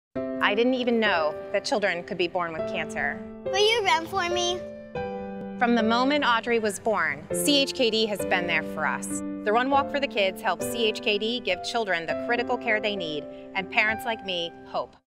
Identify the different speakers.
Speaker 1: I didn't even know that children could be born with cancer.
Speaker 2: Will you run for me?
Speaker 1: From the moment Audrey was born, CHKD has been there for us. The Run Walk for the Kids helps CHKD give children the critical care they need, and parents like me hope.